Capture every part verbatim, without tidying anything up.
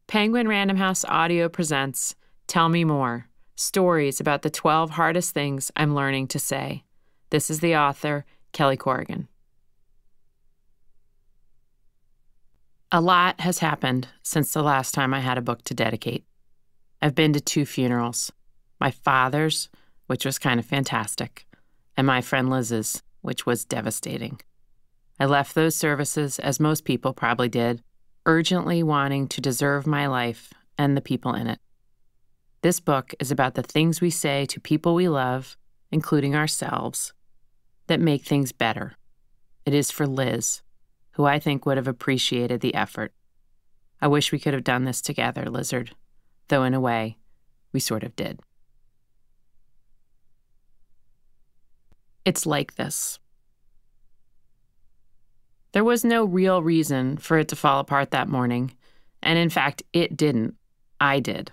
Penguin Random House Audio presents Tell Me More, stories about the twelve hardest things I'm learning to say. This is the author, Kelly Corrigan. A lot has happened since the last time I had a book to dedicate. I've been to two funerals, my father's, which was kind of fantastic, and my friend Liz's, which was devastating. I left those services, as most people probably did, urgently wanting to deserve my life and the people in it. This book is about the things we say to people we love, including ourselves, that make things better. It is for Liz, who I think would have appreciated the effort. I wish we could have done this together, Lizard, though in a way, we sort of did. It's like this. There was no real reason for it to fall apart that morning, and in fact, it didn't. I did.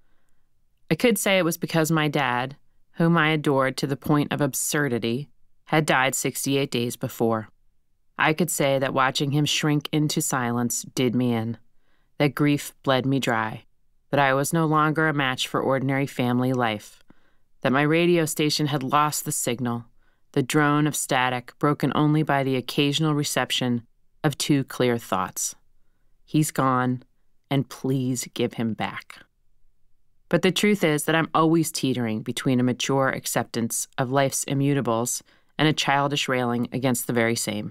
I could say it was because my dad, whom I adored to the point of absurdity, had died sixty-eight days before. I could say that watching him shrink into silence did me in, that grief bled me dry, that I was no longer a match for ordinary family life, that my radio station had lost the signal, the drone of static broken only by the occasional reception of two clear thoughts. He's gone, and please give him back. But the truth is that I'm always teetering between a mature acceptance of life's immutables and a childish railing against the very same.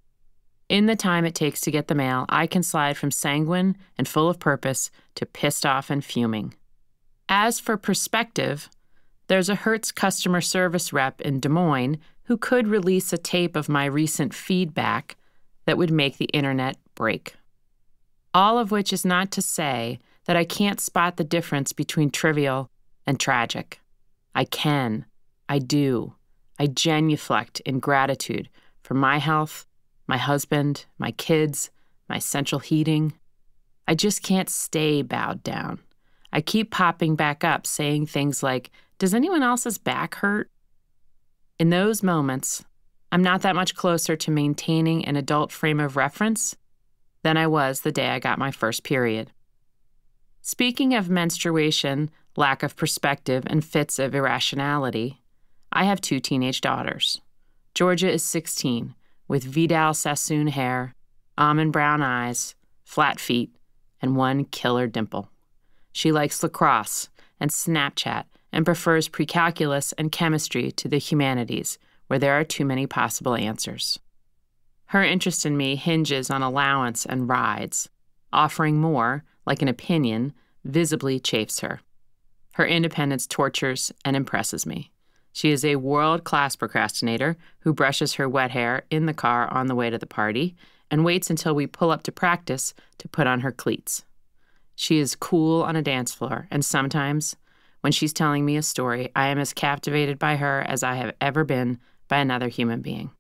In the time it takes to get the mail, I can slide from sanguine and full of purpose to pissed off and fuming. As for perspective, there's a Hertz customer service rep in Des Moines who could release a tape of my recent feedback that would make the internet break. All of which is not to say that I can't spot the difference between trivial and tragic. I can. I do. I genuflect in gratitude for my health, my husband, my kids, my central heating. I just can't stay bowed down. I keep popping back up saying things like, "Does anyone else's back hurt?" In those moments, I'm not that much closer to maintaining an adult frame of reference than I was the day I got my first period. Speaking of menstruation, lack of perspective, and fits of irrationality, I have two teenage daughters. Georgia is sixteen, with Vidal Sassoon hair, almond brown eyes, flat feet, and one killer dimple. She likes lacrosse and Snapchat and prefers pre-calculus and chemistry to the humanities, where there are too many possible answers. Her interest in me hinges on allowance and rides. Offering more, like an opinion, visibly chafes her. Her independence tortures and impresses me. She is a world-class procrastinator who brushes her wet hair in the car on the way to the party and waits until we pull up to practice to put on her cleats. She is cool on a dance floor, and sometimes, when she's telling me a story, I am as captivated by her as I have ever been by another human being.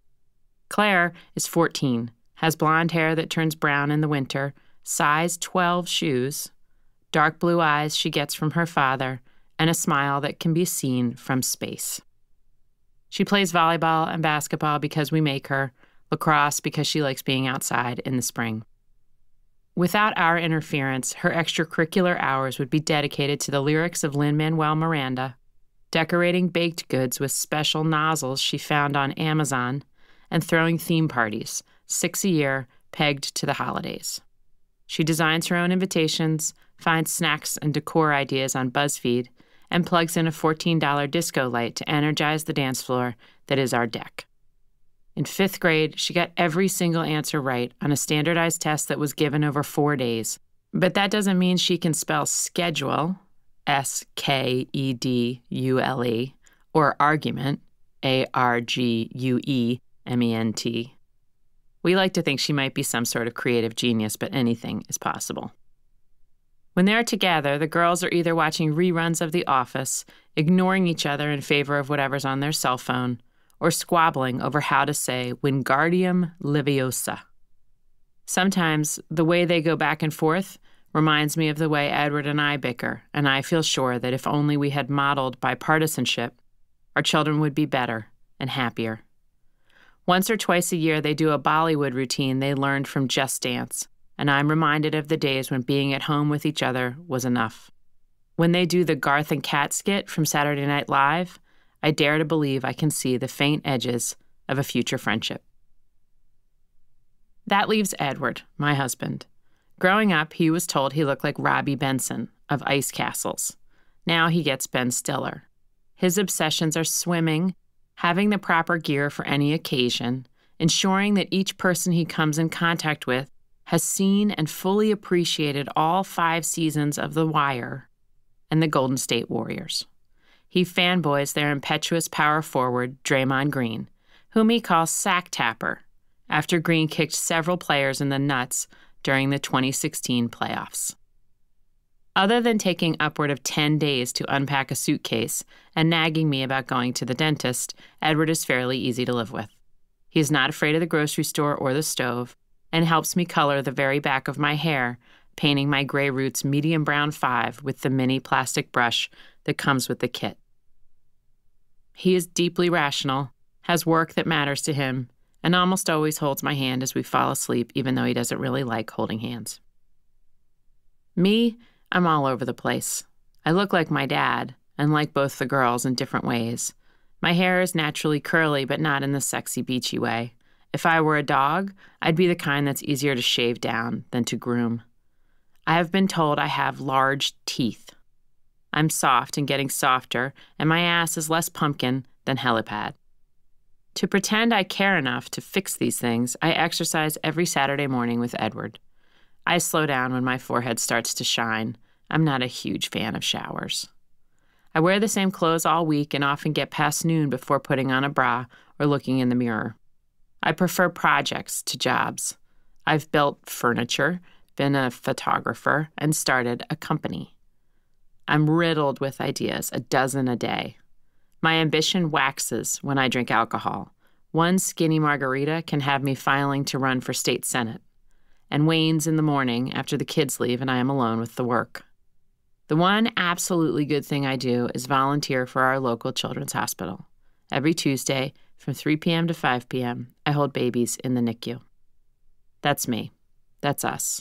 Claire is fourteen, has blonde hair that turns brown in the winter, size twelve shoes, dark blue eyes she gets from her father, and a smile that can be seen from space. She plays volleyball and basketball because we make her, lacrosse because she likes being outside in the spring. Without our interference, her extracurricular hours would be dedicated to the lyrics of Lin-Manuel Miranda, decorating baked goods with special nozzles she found on Amazon, and throwing theme parties, six a year, pegged to the holidays. She designs her own invitations, finds snacks and decor ideas on BuzzFeed, and plugs in a fourteen dollar disco light to energize the dance floor that is our deck. In fifth grade, she got every single answer right on a standardized test that was given over four days. But that doesn't mean she can spell schedule, S K E D U L E, or argument, A R G U E M E N T. We like to think she might be some sort of creative genius, but anything is possible. When they're together, the girls are either watching reruns of The Office, ignoring each other in favor of whatever's on their cell phone, or squabbling over how to say Wingardium Leviosa. Sometimes the way they go back and forth reminds me of the way Edward and I bicker, and I feel sure that if only we had modeled bipartisanship, our children would be better and happier. Once or twice a year, they do a Bollywood routine they learned from Just Dance, and I'm reminded of the days when being at home with each other was enough. When they do the Garth and Kat skit from Saturday Night Live, I dare to believe I can see the faint edges of a future friendship. That leaves Edward, my husband. Growing up, he was told he looked like Robbie Benson of Ice Castles. Now he gets Ben Stiller. His obsessions are swimming, having the proper gear for any occasion, ensuring that each person he comes in contact with has seen and fully appreciated all five seasons of The Wire and the Golden State Warriors. He fanboys their impetuous power forward, Draymond Green, whom he calls Sack Tapper, after Green kicked several players in the nuts during the twenty sixteen playoffs. Other than taking upward of ten days to unpack a suitcase and nagging me about going to the dentist, Edward is fairly easy to live with. He is not afraid of the grocery store or the stove and helps me color the very back of my hair, painting my gray roots medium brown five with the mini plastic brush that comes with the kit. He is deeply rational, has work that matters to him, and almost always holds my hand as we fall asleep, even though he doesn't really like holding hands. Me, I'm all over the place. I look like my dad, and like both the girls in different ways. My hair is naturally curly, but not in the sexy, beachy way. If I were a dog, I'd be the kind that's easier to shave down than to groom. I have been told I have large teeth. I'm soft and getting softer, and my ass is less pumpkin than helipad. To pretend I care enough to fix these things, I exercise every Saturday morning with Edward. I slow down when my forehead starts to shine. I'm not a huge fan of showers. I wear the same clothes all week and often get past noon before putting on a bra or looking in the mirror. I prefer projects to jobs. I've built furniture, been a photographer, and started a company. I'm riddled with ideas, a dozen a day. My ambition waxes when I drink alcohol. One skinny margarita can have me filing to run for state senate, and wanes in the morning after the kids leave and I am alone with the work. The one absolutely good thing I do is volunteer for our local children's hospital. Every Tuesday, from three p.m. to five p.m., I hold babies in the N I C U. That's me. That's us.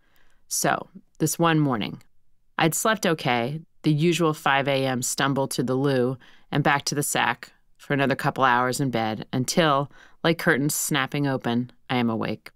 So, this one morning, I'd slept okay, the usual five a.m. stumble to the loo and back to the sack for another couple hours in bed until, like curtains snapping open, I am awake.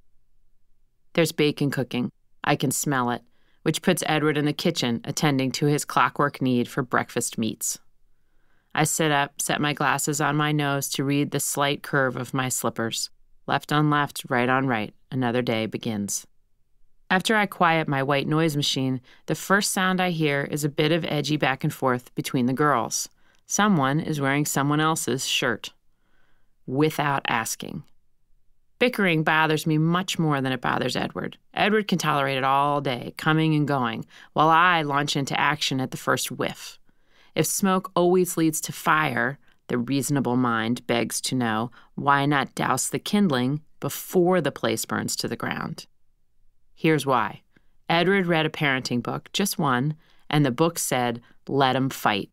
There's bacon cooking. I can smell it, which puts Edward in the kitchen attending to his clockwork need for breakfast meats. I sit up, set my glasses on my nose to read the slight curve of my slippers. Left on left, right on right, another day begins. After I quiet my white noise machine, the first sound I hear is a bit of edgy back and forth between the girls. Someone is wearing someone else's shirt. Without asking. Bickering bothers me much more than it bothers Edward. Edward can tolerate it all day, coming and going, while I launch into action at the first whiff. If smoke always leads to fire, the reasonable mind begs to know, why not douse the kindling before the place burns to the ground? Here's why. Edward read a parenting book, just one, and the book said, let 'em fight.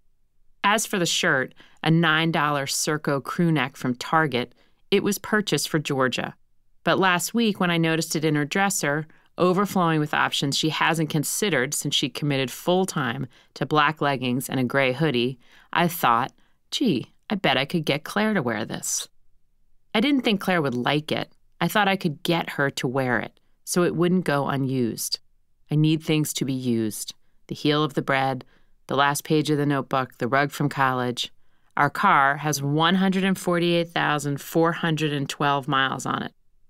As for the shirt, a nine dollar Circo crew neck from Target, it was purchased for Georgia. But last week, when I noticed it in her dresser, overflowing with options she hasn't considered since she committed full-time to black leggings and a gray hoodie, I thought, gee, I bet I could get Claire to wear this. I didn't think Claire would like it. I thought I could get her to wear it, so it wouldn't go unused. I need things to be used. The heel of the bread, the last page of the notebook, the rug from college. Our car has one hundred forty-eight thousand four hundred twelve miles on it.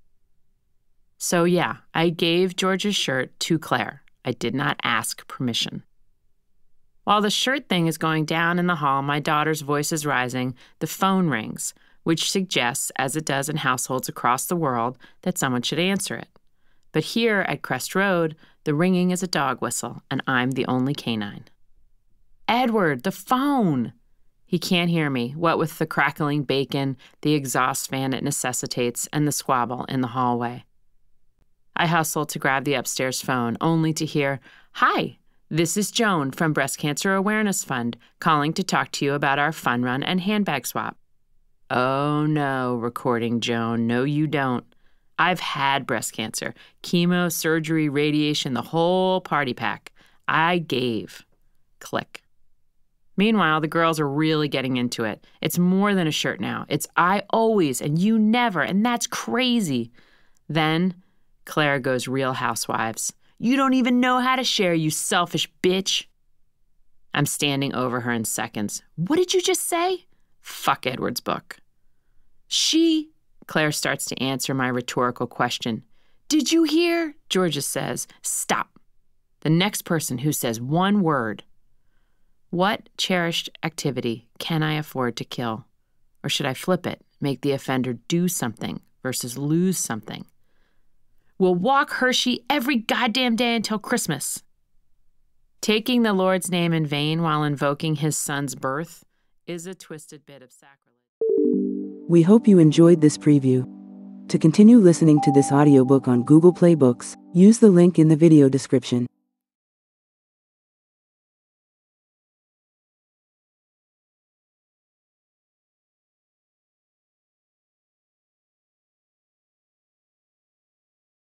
So yeah, I gave George's shirt to Claire. I did not ask permission. While the shirt thing is going down in the hall, my daughter's voice is rising, the phone rings, which suggests, as it does in households across the world, that someone should answer it. But here at Crest Road, the ringing is a dog whistle, and I'm the only canine. Edward, the phone! He can't hear me, what with the crackling bacon, the exhaust fan it necessitates, and the squabble in the hallway. I hustle to grab the upstairs phone, only to hear, "Hi, this is Joan from Breast Cancer Awareness Fund, calling to talk to you about our fun run and handbag swap." Oh no, recording Joan, no you don't. I've had breast cancer, chemo, surgery, radiation, the whole party pack. I gave. Click. Meanwhile, the girls are really getting into it. It's more than a shirt now. It's I always and you never, and that's crazy. Then Claire goes Real Housewives. You don't even know how to share, you selfish bitch. I'm standing over her in seconds. What did you just say? Fuck Edward's book. She, Claire starts to answer my rhetorical question. Did you hear? Georgia says, stop. The next person who says one word. What cherished activity can I afford to kill? Or should I flip it, make the offender do something versus lose something? We'll walk Hershey every goddamn day until Christmas. Taking the Lord's name in vain while invoking his son's birth is a twisted bit of sacrilege. We hope you enjoyed this preview. To continue listening to this audiobook on Google Play Books, use the link in the video description.